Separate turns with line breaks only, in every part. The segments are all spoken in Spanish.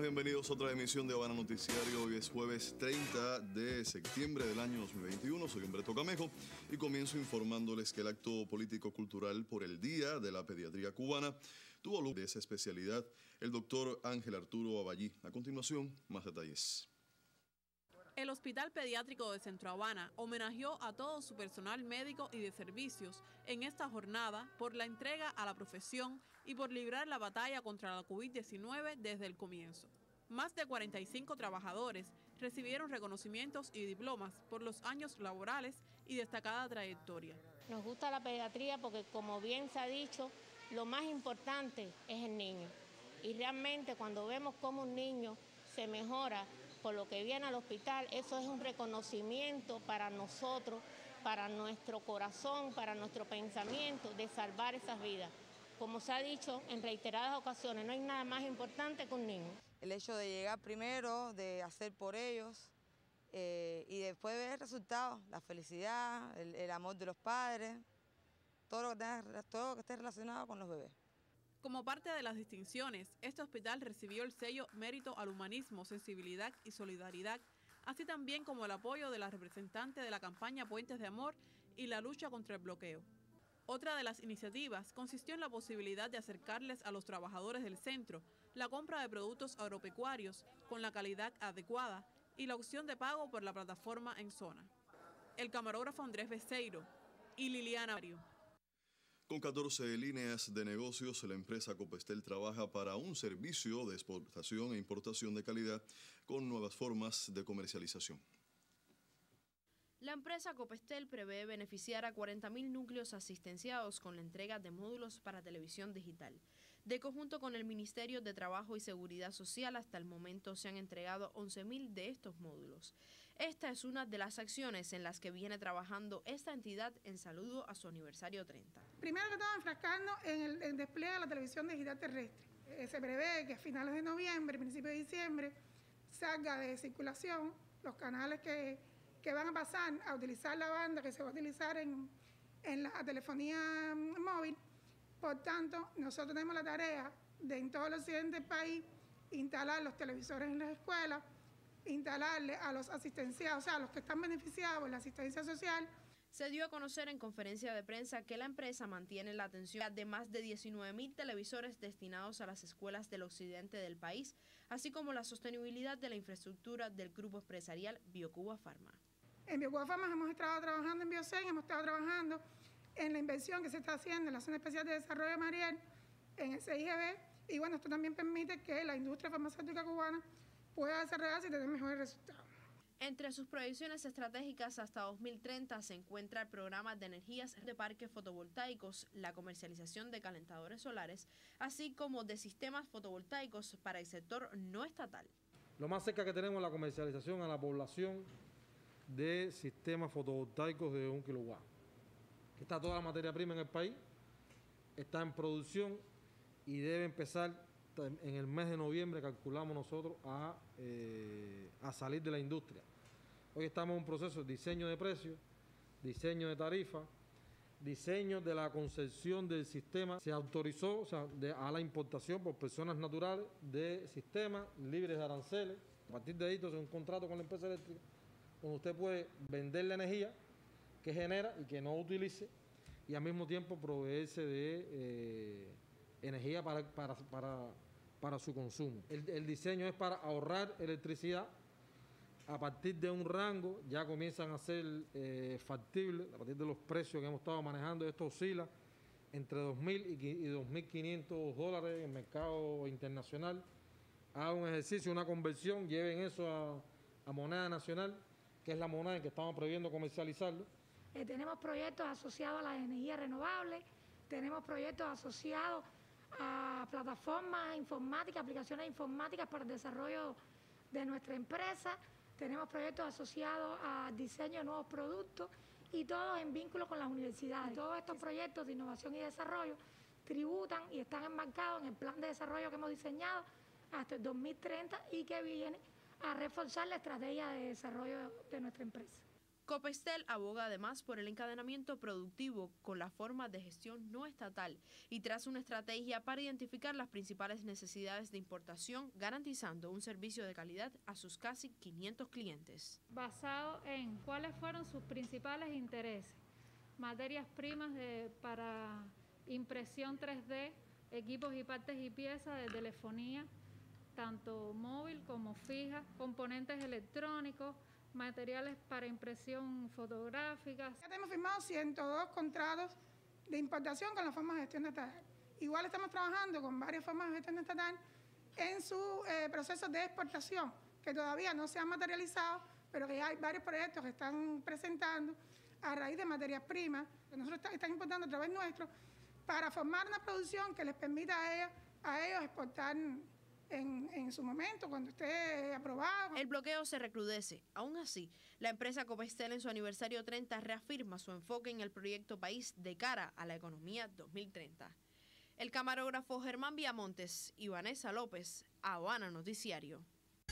buenas, bienvenidos a otra emisión de Habana Noticiario. Hoy es jueves 30 de septiembre del año 2021. Soy Humberto Camejo y comienzo informándoles que el acto político-cultural por el Día de la Pediatría Cubana tuvo lugar de esa especialidad el doctor Ángel Arturo Aballí. A continuación, más detalles.
El Hospital Pediátrico de Centro Habana homenajeó a todo su personal médico y de servicios en esta jornada por la entrega a la profesión y por librar la batalla contra la COVID-19 desde el comienzo. Más de 45 trabajadores recibieron reconocimientos y diplomas por los años laborales y destacada trayectoria.
Nos gusta la pediatría porque, como bien se ha dicho, lo más importante es el niño. Y realmente cuando vemos cómo un niño se mejora por lo que viene al hospital, eso es un reconocimiento para nosotros, para nuestro corazón, para nuestro pensamiento de salvar esas vidas. Como se ha dicho en reiteradas ocasiones, no hay nada más importante que un niño.
El hecho de llegar primero, de hacer por ellos y después ver el resultado, la felicidad, el amor de los padres, todo lo que esté relacionado con los bebés.
Como parte de las distinciones, este hospital recibió el sello Mérito al Humanismo, Sensibilidad y Solidaridad, así también como el apoyo de la representante de la campaña Puentes de Amor y la lucha contra el bloqueo. Otra de las iniciativas consistió en la posibilidad de acercarles a los trabajadores del centro la compra de productos agropecuarios con la calidad adecuada y la opción de pago por la plataforma en zona. El camarógrafo Andrés Beceiro y Liliana Mario.
Con 14 líneas de negocios, la empresa Copestel trabaja para un servicio de exportación e importación de calidad con nuevas formas de comercialización.
La empresa Copestel prevé beneficiar a 40.000 núcleos asistenciados con la entrega de módulos para televisión digital. De conjunto con el Ministerio de Trabajo y Seguridad Social, hasta el momento se han entregado 11.000 de estos módulos. Esta es una de las acciones en las que viene trabajando esta entidad en saludo a su aniversario 30.
Primero que todo, enfrascando en el despliegue de la televisión digital terrestre. Se prevé que a finales de noviembre, principios de diciembre, salga de circulación los canales que van a pasar a utilizar la banda que se va a utilizar en la telefonía móvil. Por tanto, nosotros tenemos la tarea de en todo el occidente del país instalar los televisores en las escuelas, instalarle a los asistenciados, o sea, a los que están beneficiados por la asistencia social.
Se dio a conocer en conferencia de prensa que la empresa mantiene la atención de más de 19.000 televisores destinados a las escuelas del occidente del país, así como la sostenibilidad de la infraestructura del grupo empresarial Biocuba Pharma.
En Biocuba Pharma hemos estado trabajando en Biocen, hemos estado trabajando en la inversión que se está haciendo en la Zona Especial de Desarrollo de Mariel, en el CIGB, y bueno, esto también permite que la industria farmacéutica cubana pueda desarrollarse y tener mejores resultados.
Entre sus proyecciones estratégicas hasta 2030 se encuentra el programa de energías de parques fotovoltaicos, la comercialización de calentadores solares, así como de sistemas fotovoltaicos para el sector no estatal.
Lo más cerca que tenemos es la comercialización a la población de sistemas fotovoltaicos de 1 kW. Está toda la materia prima en el país, está en producción y debe empezar en el mes de noviembre, calculamos nosotros, a salir de la industria. Hoy estamos en un proceso de diseño de precios, diseño de tarifa, diseño de la concepción del sistema. Se autorizó a la importación por personas naturales de sistemas libres de aranceles. A partir de ahí, entonces, un contrato con la empresa eléctrica, donde usted puede vender la energía que genera y que no utilice, y al mismo tiempo proveerse de energía para su consumo. El diseño es para ahorrar electricidad. A partir de un rango ya comienzan a ser factibles, a partir de los precios que hemos estado manejando. Esto oscila entre $2.000 y $2.500 en el mercado internacional. Hagan un ejercicio, una conversión, lleven eso a moneda nacional, que es la moneda en que estamos previendo comercializarlo.
Tenemos proyectos asociados a las energías renovables, tenemos proyectos asociados a plataformas informáticas, aplicaciones informáticas para el desarrollo de nuestra empresa, tenemos proyectos asociados al diseño de nuevos productos y todos en vínculo con las universidades. Todos estos proyectos de innovación y desarrollo tributan y están enmarcados en el plan de desarrollo que hemos diseñado hasta el 2030 y que viene a reforzar la estrategia de desarrollo de nuestra empresa.
Copestel aboga además por el encadenamiento productivo con la forma de gestión no estatal y traza una estrategia para identificar las principales necesidades de importación, garantizando un servicio de calidad a sus casi 500 clientes.
Basado en cuáles fueron sus principales intereses, materias primas para impresión 3D, equipos y partes y piezas de telefonía, tanto móvil como fija, componentes electrónicos, materiales para impresión fotográfica.
Ya tenemos firmado 102 contratos de importación con las formas de gestión estatal. Igual estamos trabajando con varias formas de gestión estatal en su proceso de exportación, que todavía no se han materializado, pero que ya hay varios proyectos que están presentando a raíz de materias primas que nosotros están importando a través nuestro para formar una producción que les permita a ellos exportar en su momento, cuando esté aprobado.
El bloqueo se recrudece. Aún así, la empresa Copestel en su aniversario 30 reafirma su enfoque en el proyecto País de cara a la economía 2030. El camarógrafo Germán Viamontes y Vanessa López, Habana Noticiario.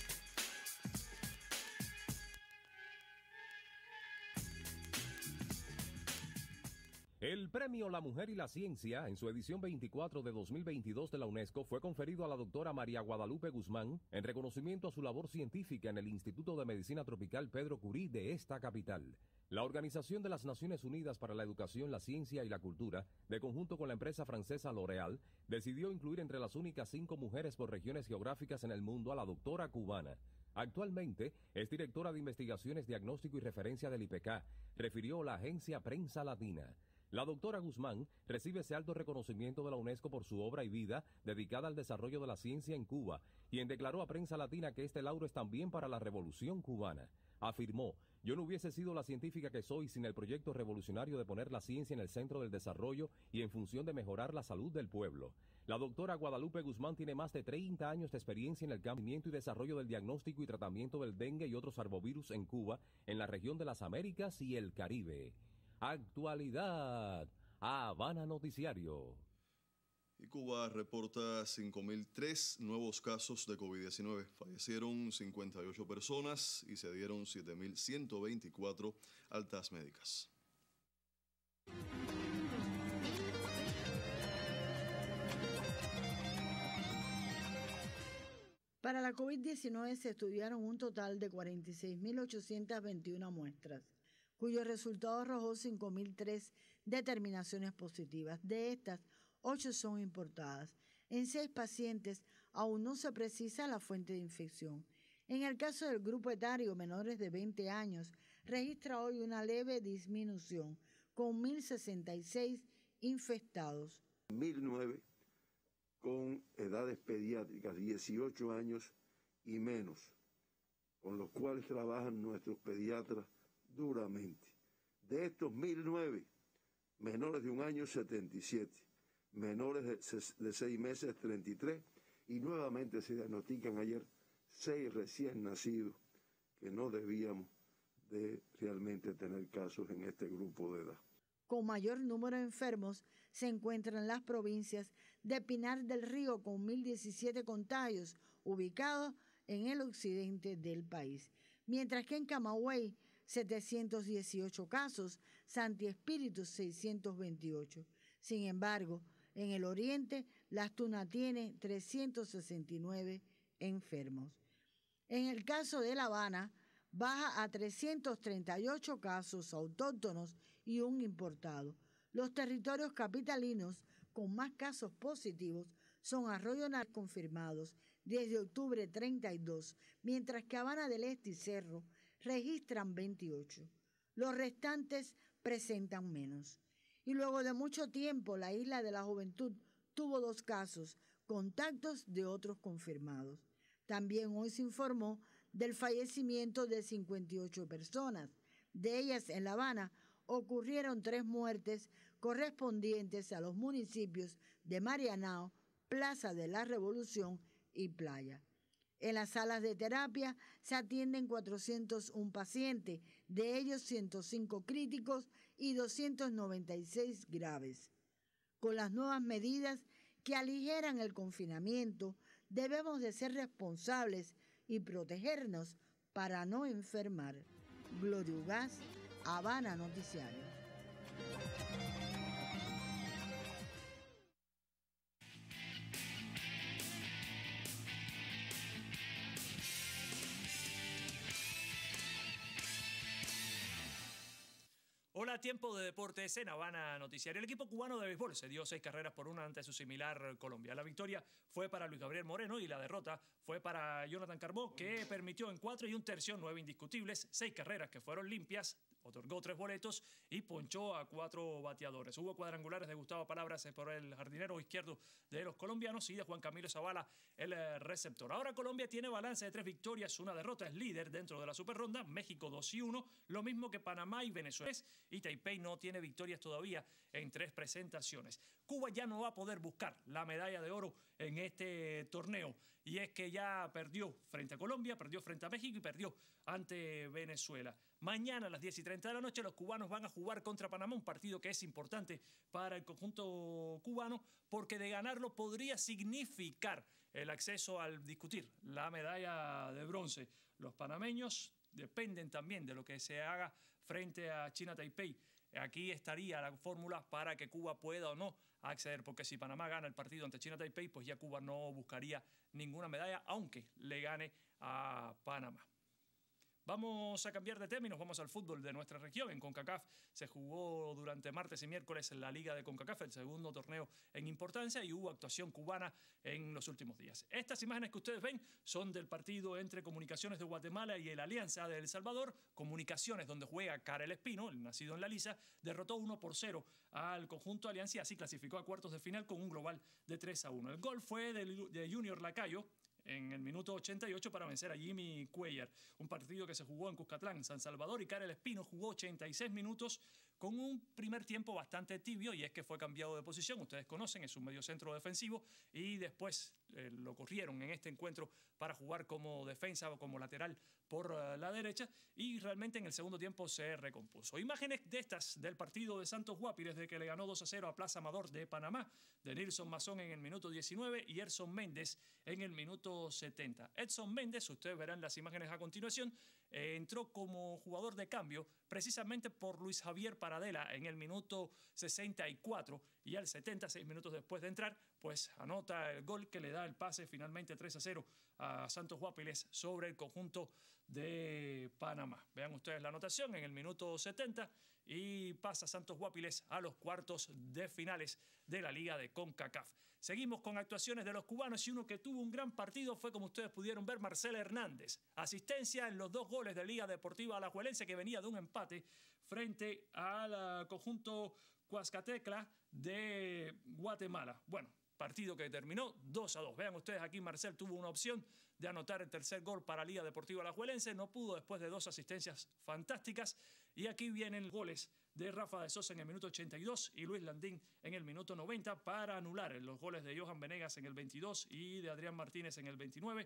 El premio La Mujer y la Ciencia, en su edición 24 de 2022 de la UNESCO, fue conferido a la doctora María Guadalupe Guzmán en reconocimiento a su labor científica en el Instituto de Medicina Tropical Pedro Curie de esta capital. La Organización de las Naciones Unidas para la Educación, la Ciencia y la Cultura, de conjunto con la empresa francesa L'Oréal, decidió incluir entre las únicas 5 mujeres por regiones geográficas en el mundo a la doctora cubana. Actualmente es directora de Investigaciones, Diagnóstico y Referencia del IPK, refirió la agencia Prensa Latina. La doctora Guzmán recibe ese alto reconocimiento de la UNESCO por su obra y vida dedicada al desarrollo de la ciencia en Cuba, quien declaró a Prensa Latina que este lauro es también para la Revolución Cubana. Afirmó: yo no hubiese sido la científica que soy sin el proyecto revolucionario de poner la ciencia en el centro del desarrollo y en función de mejorar la salud del pueblo. La doctora Guadalupe Guzmán tiene más de 30 años de experiencia en el campo y desarrollo del diagnóstico y tratamiento del dengue y otros arbovirus en Cuba, en la región de las Américas y el Caribe. Actualidad, Habana Noticiario.
Y Cuba reporta 5.003 nuevos casos de COVID-19. Fallecieron 58 personas y se dieron 7.124 altas médicas.
Para la COVID-19 se estudiaron un total de 46.821 muestras, cuyo resultado arrojó 5.003 determinaciones positivas. De estas, 8 son importadas. En 6 pacientes aún no se precisa la fuente de infección. En el caso del grupo etario menores de 20 años, registra hoy una leve disminución, con 1.066 infectados.
1.009 con edades pediátricas, 18 años y menos, con los cuales trabajan nuestros pediatras duramente. De estos 1.009, menores de 1 año 77, menores de 6 meses 33 y nuevamente se diagnostican ayer 6 recién nacidos que no debíamos de realmente tener casos en este grupo de edad.
Con mayor número de enfermos se encuentran las provincias de Pinar del Río con 1.017 contagios ubicados en el occidente del país, mientras que en Camagüey 718 casos, Santi Espíritu 628. Sin embargo, en el oriente, Las Tunas tiene 369 enfermos. En el caso de La Habana, baja a 338 casos autóctonos y un importado. Los territorios capitalinos con más casos positivos son Arroyo Nariño confirmados desde octubre 32, mientras que Habana del Este y Cerro registran 28. Los restantes presentan menos. Y luego de mucho tiempo, la Isla de la Juventud tuvo 2 casos, contactos de otros confirmados. También hoy se informó del fallecimiento de 58 personas. De ellas, en La Habana, ocurrieron 3 muertes correspondientes a los municipios de Marianao, Plaza de la Revolución y Playa. En las salas de terapia se atienden 401 pacientes, de ellos 105 críticos y 296 graves. Con las nuevas medidas que aligeran el confinamiento, debemos de ser responsables y protegernos para no enfermar. Gloria Ugaz, Habana Noticiario.
Hola, tiempo de deportes en Habana Noticiario. El equipo cubano de béisbol se dio 6 carreras por 1 ante su similar Colombia. La victoria fue para Luis Gabriel Moreno y la derrota fue para Jonathan Carbó, que permitió en 4 1/3 9 indiscutibles, 6 carreras que fueron limpias, otorgó 3 boletos y ponchó a 4 bateadores. Hubo cuadrangulares de Gustavo Palabras por el jardinero izquierdo de los colombianos y de Juan Camilo Zavala, el receptor. Ahora Colombia tiene balance de 3 victorias, 1 derrota, es líder dentro de la Superronda. México 2-1, lo mismo que Panamá y Venezuela. Y Taipei no tiene victorias todavía en 3 presentaciones. Cuba ya no va a poder buscar la medalla de oro en este torneo, y es que ya perdió frente a Colombia, perdió frente a México y perdió ante Venezuela. Mañana a las 10:30 de la noche los cubanos van a jugar contra Panamá, un partido que es importante para el conjunto cubano porque de ganarlo podría significar el acceso al discutir la medalla de bronce. Los panameños dependen también de lo que se haga frente a China Taipei. Aquí estaría la fórmula para que Cuba pueda o no acceder, porque si Panamá gana el partido ante China Taipei, pues ya Cuba no buscaría ninguna medalla, aunque le gane a Panamá. Vamos a cambiar de tema y nos vamos al fútbol de nuestra región. En CONCACAF se jugó durante martes y miércoles en la Liga de CONCACAF, el segundo torneo en importancia, y hubo actuación cubana en los últimos días. Estas imágenes que ustedes ven son del partido entre Comunicaciones de Guatemala y el Alianza de El Salvador. Comunicaciones, donde juega Karel Espino, el nacido en La Lisa, derrotó 1-0 al conjunto Alianza y así clasificó a cuartos de final con un global de 3-1. El gol fue de Junior Lacayo en el minuto 88 para vencer a Jimmy Cuellar. Un partido que se jugó en Cuscatlán, San Salvador, y Karel Espino jugó 86 minutos con un primer tiempo bastante tibio, y es que fue cambiado de posición. Ustedes conocen, es un mediocentro defensivo, y después lo corrieron en este encuentro para jugar como defensa o como lateral por la derecha, y realmente en el segundo tiempo se recompuso. Imágenes de estas del partido de Santos Guapiles, de que le ganó 2-0 a Plaza Amador de Panamá, de Nilson Mazón en el minuto 19 y Edson Méndez en el minuto 70. Edson Méndez, ustedes verán las imágenes a continuación, entró como jugador de cambio precisamente por Luis Javier Paradela en el minuto 64, y al 70, 6 minutos después de entrar, pues anota el gol que le da el pase finalmente 3-0 a Santos Guapiles sobre el conjunto de Panamá. Vean ustedes la anotación en el minuto 70 y pasa Santos Guapiles a los cuartos de finales de la Liga de CONCACAF. Seguimos con actuaciones de los cubanos, y uno que tuvo un gran partido fue, como ustedes pudieron ver, Marcel Hernández. Asistencia en los 2 goles de Liga Deportiva Alajuelense, que venía de un empate frente al conjunto Cuascatecla de Guatemala. Bueno, partido que terminó 2-2. Vean ustedes aquí, Marcel tuvo una opción de anotar el tercer gol para Liga Deportiva Alajuelense, no pudo después de 2 asistencias fantásticas, y aquí vienen goles de Rafa de Sosa en el minuto 82 y Luis Landín en el minuto 90 para anular los goles de Johan Venegas en el 22 y de Adrián Martínez en el 29,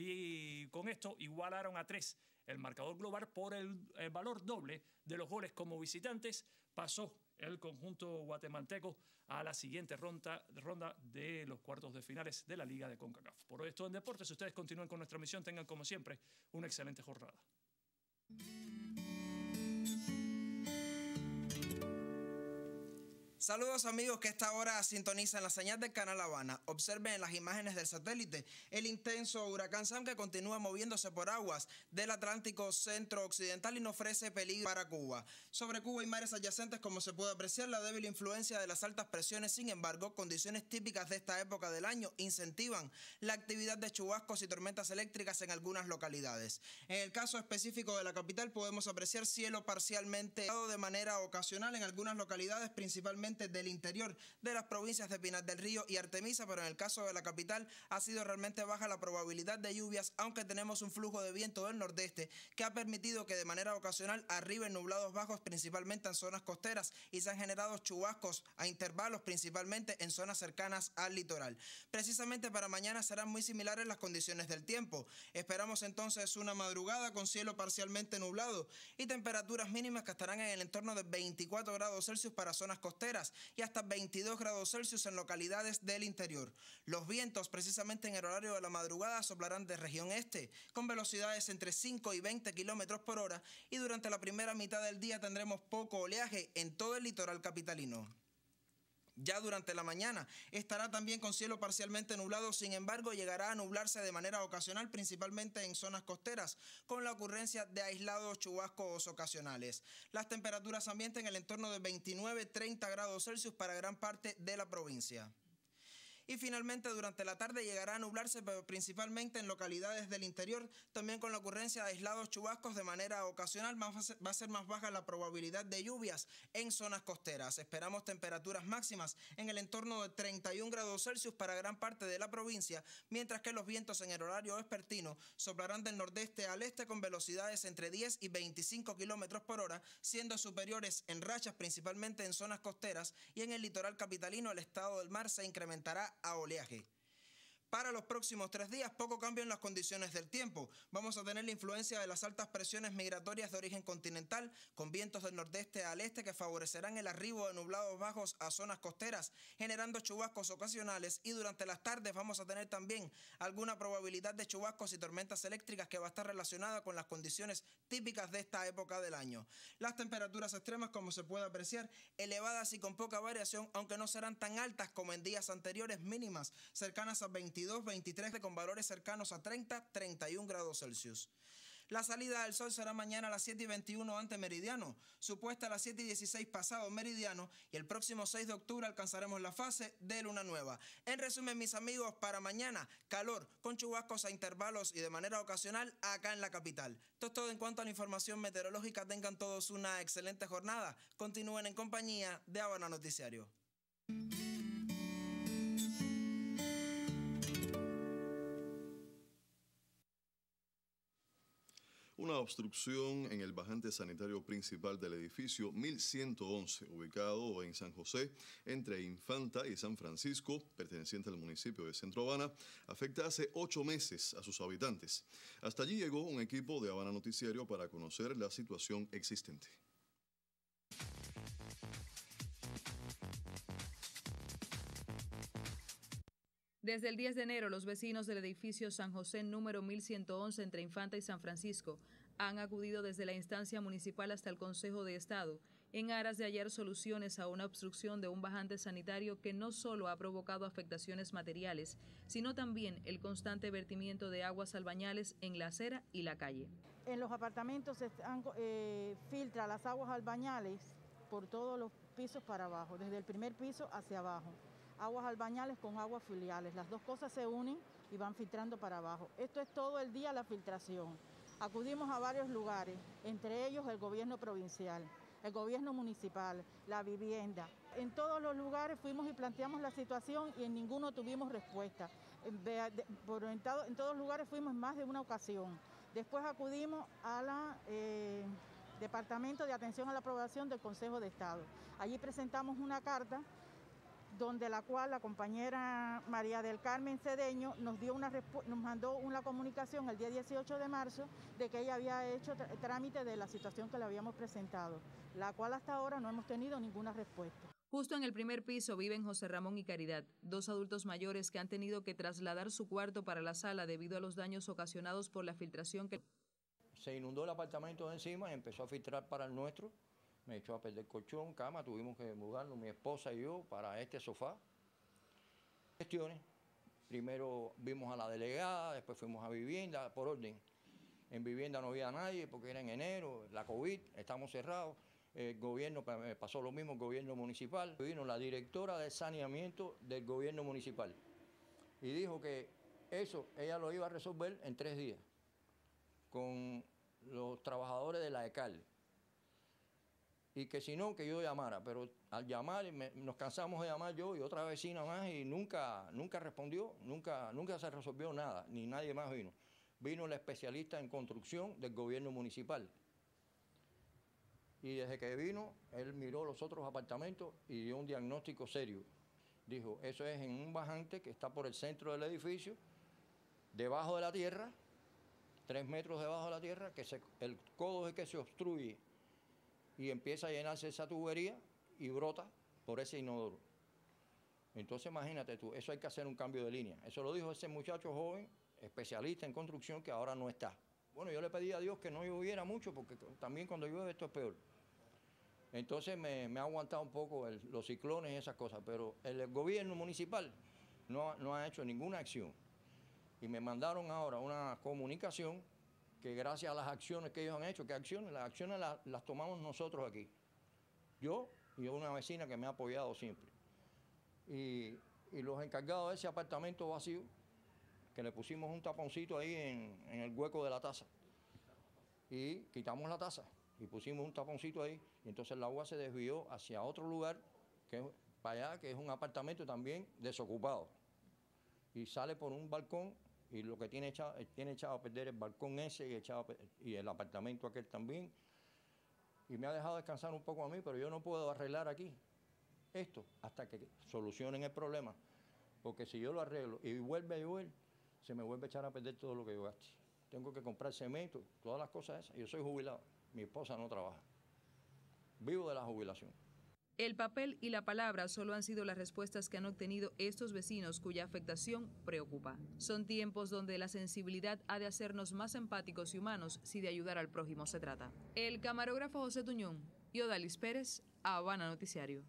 y con esto igualaron a 3 el marcador global. Por el valor doble de los goles como visitantes pasó el conjunto guatemalteco a la siguiente ronda de los cuartos de finales de la Liga de CONCACAF. Por hoy es todo en deportes. Ustedes continúen con nuestra misión. Tengan, como siempre, una excelente jornada.
Saludos amigos que a esta hora sintonizan la señal del Canal Habana. Observen en las imágenes del satélite el intenso huracán Sam, que continúa moviéndose por aguas del Atlántico centro-occidental y no ofrece peligro para Cuba. Sobre Cuba y mares adyacentes, como se puede apreciar, la débil influencia de las altas presiones. Sin embargo, condiciones típicas de esta época del año incentivan la actividad de chubascos y tormentas eléctricas en algunas localidades. En el caso específico de la capital, podemos apreciar cielo parcialmente nublado de manera ocasional en algunas localidades, principalmente del interior de las provincias de Pinar del Río y Artemisa, pero en el caso de la capital ha sido realmente baja la probabilidad de lluvias, aunque tenemos un flujo de viento del nordeste que ha permitido que de manera ocasional arriben nublados bajos, principalmente en zonas costeras, y se han generado chubascos a intervalos, principalmente en zonas cercanas al litoral. Precisamente para mañana serán muy similares las condiciones del tiempo. Esperamos entonces una madrugada con cielo parcialmente nublado y temperaturas mínimas que estarán en el entorno de 24 grados Celsius para zonas costeras, costeras y hasta 22 grados Celsius en localidades del interior. Los vientos, precisamente en el horario de la madrugada, soplarán de región este, con velocidades entre 5 y 20 kilómetros por hora, y durante la primera mitad del día tendremos poco oleaje en todo el litoral capitalino. Ya durante la mañana estará también con cielo parcialmente nublado, sin embargo llegará a nublarse de manera ocasional, principalmente en zonas costeras, con la ocurrencia de aislados chubascos ocasionales. Las temperaturas ambientes en el entorno de 29-30 grados Celsius para gran parte de la provincia. Y finalmente durante la tarde llegará a nublarse, pero principalmente en localidades del interior, también con la ocurrencia de aislados chubascos de manera ocasional. Va a ser más baja la probabilidad de lluvias en zonas costeras. Esperamos temperaturas máximas en el entorno de 31 grados Celsius para gran parte de la provincia, mientras que los vientos en el horario vespertino soplarán del nordeste al este con velocidades entre 10 y 25 kilómetros por hora, siendo superiores en rachas principalmente en zonas costeras, y en el litoral capitalino el estado del mar se incrementará a oleaje. Para los próximos 3 días, poco cambio en las condiciones del tiempo. Vamos a tener la influencia de las altas presiones migratorias de origen continental, con vientos del nordeste al este que favorecerán el arribo de nublados bajos a zonas costeras, generando chubascos ocasionales, y durante las tardes vamos a tener también alguna probabilidad de chubascos y tormentas eléctricas que va a estar relacionada con las condiciones típicas de esta época del año. Las temperaturas extremas, como se puede apreciar, elevadas y con poca variación, aunque no serán tan altas como en días anteriores, mínimas cercanas a 22, 23, con valores cercanos a 30, 31 grados Celsius. La salida del sol será mañana a las 7:21 ante meridiano, supuesta a las 7:16 pasado meridiano, y el próximo 6 de octubre alcanzaremos la fase de luna nueva. En resumen, mis amigos, para mañana, calor con chubascos a intervalos y de manera ocasional acá en la capital. Esto es todo en cuanto a la información meteorológica. Tengan todos una excelente jornada. Continúen en compañía de Habana Noticiario.
Una obstrucción en el bajante sanitario principal del edificio 1111, ubicado en San José, entre Infanta y San Francisco, perteneciente al municipio de Centro Habana, afecta hace 8 meses a sus habitantes. Hasta allí llegó un equipo de Habana Noticiario para conocer la situación existente.
Desde el 10 de enero, los vecinos del edificio San José número 1111 entre Infanta y San Francisco han acudido desde la instancia municipal hasta el Consejo de Estado en aras de hallar soluciones a una obstrucción de un bajante sanitario que no solo ha provocado afectaciones materiales, sino también el constante vertimiento de aguas albañales en la acera y la calle.
En los apartamentos se filtra las aguas albañales por todos los pisos para abajo, desde el primer piso hacia abajo. Aguas albañales con aguas fluviales. Las dos cosas se unen y van filtrando para abajo. Esto es todo el día la filtración. Acudimos a varios lugares, entre ellos el gobierno provincial, el gobierno municipal, la vivienda. En todos los lugares fuimos y planteamos la situación y en ninguno tuvimos respuesta. En todos lugares fuimos en más de una ocasión. Después acudimos a la Departamento de Atención a la Aprobación del Consejo de Estado. Allí presentamos una carta donde la cual la compañera María del Carmen Cedeño nos mandó una comunicación el día 18 de marzo de que ella había hecho trámite de la situación que le habíamos presentado, la cual hasta ahora no hemos tenido ninguna respuesta.
Justo en el primer piso viven José Ramón y Caridad, 2 adultos mayores que han tenido que trasladar su cuarto para la sala debido a los daños ocasionados por la filtración que...
Se inundó el apartamento de encima y empezó a filtrar para el nuestro. Me echó a perder colchón, cama, tuvimos que mudarnos, mi esposa y yo, para este sofá. Gestiones. Primero vimos a la delegada, después fuimos a vivienda, por orden. En vivienda no había nadie porque era en enero, la COVID, estamos cerrados. El gobierno, pasó lo mismo, el gobierno municipal. Vino la directora de saneamiento del gobierno municipal y dijo que eso ella lo iba a resolver en 3 días con los trabajadores de la ECAL. Y que si no, que yo llamara, pero al llamar nos cansamos de llamar yo y otra vecina más y nunca respondió, nunca se resolvió nada, ni nadie más vino. Vino el especialista en construcción del gobierno municipal. Y desde que vino, él miró los otros apartamentos y dio un diagnóstico serio. Dijo, eso es en un bajante que está por el centro del edificio, debajo de la tierra, 3 metros debajo de la tierra, que el codo es que se obstruye y empieza a llenarse esa tubería y brota por ese inodoro. Entonces imagínate tú, eso hay que hacer un cambio de línea. Eso lo dijo ese muchacho joven, especialista en construcción, que ahora no está. Bueno, yo le pedí a Dios que no lloviera mucho, porque también cuando llueve esto es peor. Entonces me ha aguantado un poco los ciclones y esas cosas, pero el gobierno municipal no ha hecho ninguna acción. Y me mandaron ahora una comunicación que gracias a las acciones que ellos han hecho, ¿qué acciones? Las acciones las tomamos nosotros aquí. Yo y una vecina que me ha apoyado siempre. Y los encargados de ese apartamento vacío, que le pusimos un taponcito ahí en el hueco de la taza. Y quitamos la taza y pusimos un taponcito ahí. Y entonces el agua se desvió hacia otro lugar, que es para allá, que es un apartamento también desocupado. Y sale por un balcón y lo que tiene echado a perder el balcón ese y el apartamento aquel también. Y me ha dejado descansar un poco a mí, pero yo no puedo arreglar aquí esto hasta que solucionen el problema, porque si yo lo arreglo y vuelve a llover, se me vuelve a echar a perder todo lo que yo gaste. Tengo que comprar cemento, todas las cosas esas. Yo soy jubilado, mi esposa no trabaja. Vivo de la jubilación.
El papel y la palabra solo han sido las respuestas que han obtenido estos vecinos cuya afectación preocupa. Son tiempos donde la sensibilidad ha de hacernos más empáticos y humanos si de ayudar al prójimo se trata. El camarógrafo José Tuñón y Odalis Pérez, Habana Noticiario.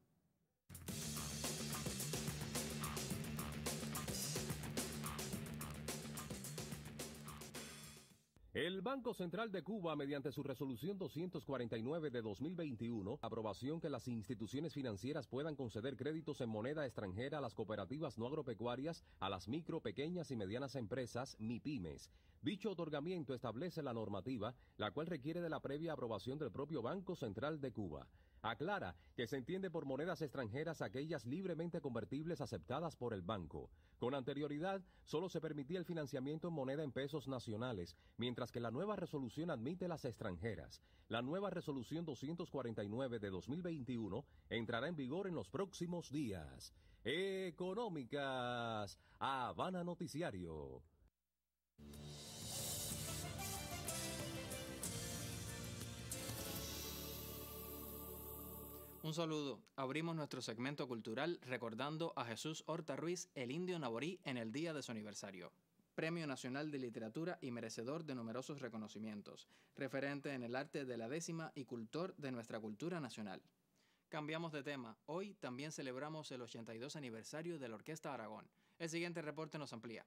El Banco Central de Cuba, mediante su resolución 249 de 2021, aprobación que las instituciones financieras puedan conceder créditos en moneda extranjera a las cooperativas no agropecuarias, a las micro, pequeñas y medianas empresas, MIPYMES. Dicho otorgamiento establece la normativa, la cual requiere de la previa aprobación del propio Banco Central de Cuba. Aclara que se entiende por monedas extranjeras aquellas libremente convertibles aceptadas por el banco. Con anterioridad, solo se permitía el financiamiento en moneda en pesos nacionales, mientras que la nueva resolución admite las extranjeras. La nueva resolución 249 de 2021 entrará en vigor en los próximos días. Económicas, Habana Noticiario.
Un saludo. Abrimos nuestro segmento cultural recordando a Jesús Horta Ruiz, el indio naborí, en el día de su aniversario. Premio Nacional de Literatura y merecedor de numerosos reconocimientos, referente en el arte de la décima y cultor de nuestra cultura nacional. Cambiamos de tema. Hoy también celebramos el 82 aniversario de la Orquesta Aragón. El siguiente reporte nos amplía.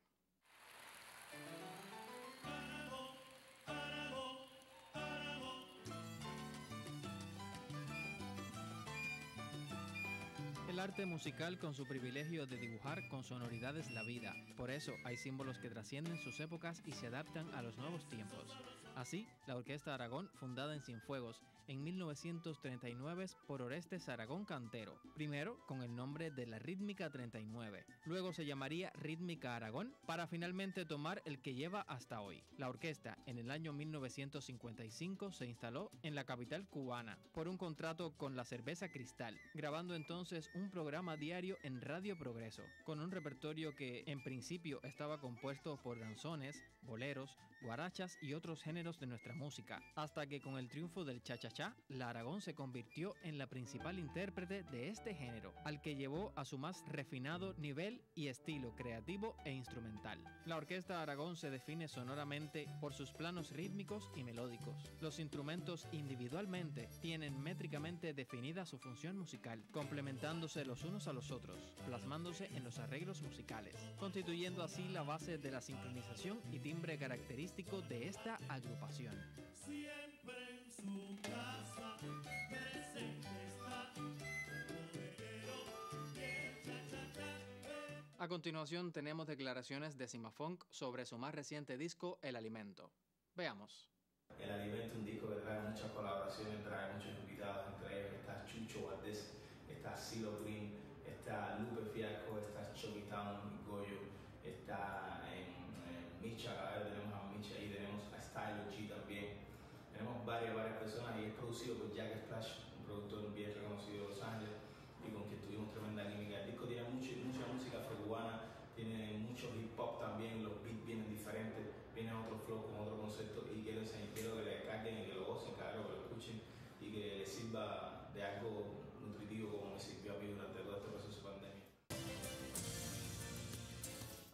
El arte musical con su privilegio de dibujar con sonoridades la vida. Por eso hay símbolos que trascienden sus épocas y se adaptan a los nuevos tiempos. Así, la Orquesta Aragón, fundada en Cienfuegos en 1939 por Orestes Aragón Cantero, primero con el nombre de la Rítmica 39, luego se llamaría Rítmica Aragón para finalmente tomar el que lleva hasta hoy. La orquesta en el año 1955 se instaló en la capital cubana por un contrato con la cerveza Cristal, grabando entonces un programa diario en Radio Progreso, con un repertorio que en principio estaba compuesto por danzones, boleros, guarachas y otros géneros de nuestra música, hasta que con el triunfo del cha-cha-cha, la Aragón se convirtió en la principal intérprete de este género, al que llevó a su más refinado nivel y estilo creativo e instrumental. La Orquesta Aragón se define sonoramente por sus planos rítmicos y melódicos. Los instrumentos individualmente tienen métricamente definida su función musical, complementándose los unos a los otros, plasmándose en los arreglos musicales, constituyendo así la base de la sincronización y timbre característico de esta agrupación.
Siempre en su casa presente está.
A continuación tenemos declaraciones de Cimafunk sobre su más reciente disco, El Alimento. Veamos.
El Alimento es un disco que trae muchas colaboraciones, trae muchos invitados, entre ellos está Chucho Valdés, está Silo Green, está Lupe Fiasco, está Chucky Town, Goyo, está Micha, tenemos a Micha ahí, tenemos a Stylo G también. Tenemos varias personas y es producido por Jack Splash, un productor bien reconocido de Los Ángeles y con quien tuvimos tremenda química. El disco tiene mucha música afrocubana, tiene mucho hip hop también, los beats vienen diferentes, viene otro flow con otro concepto y quiero que le descarguen y que lo gocen, claro, que lo escuchen y que les sirva de algo nutritivo como me sirvió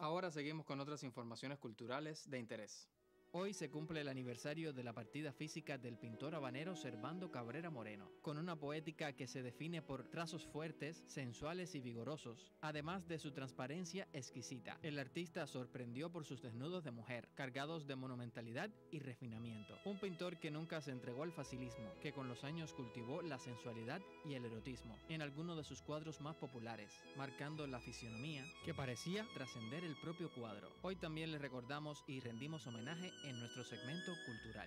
Ahora seguimos con otras informaciones culturales de interés. Hoy se cumple el aniversario de la partida física del pintor habanero Servando Cabrera Moreno, con una poética que se define por trazos fuertes, sensuales y vigorosos, además de su transparencia exquisita. El artista sorprendió por sus desnudos de mujer, cargados de monumentalidad y refinamiento. Un pintor que nunca se entregó al facilismo, que con los años cultivó la sensualidad y el erotismo en algunos de sus cuadros más populares, marcando la fisionomía que parecía trascender el propio cuadro. Hoy también le recordamos y rendimos homenaje en nuestro segmento cultural.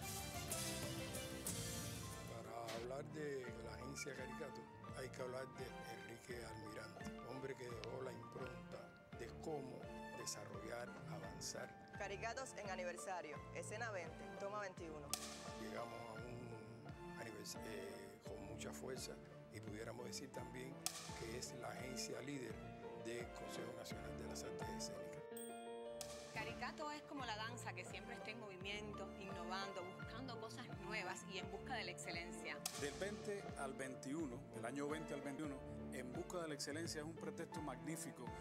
Para hablar de la agencia Caricato hay que hablar de Enrique Almirante, hombre que dejó la impronta de cómo desarrollar, avanzar.
Caricatos en aniversario, escena 20, toma 21.
Llegamos a un aniversario con mucha fuerza y pudiéramos decir también que es la agencia líder del Consejo Nacional de las Artes Escénicas.
Caricato es como la danza que siempre está en movimiento, innovando, buscando cosas nuevas y en busca de la excelencia.
Del 20 al 21, del año 20 al 21, En Busca de la Excelencia es un pretexto magnífico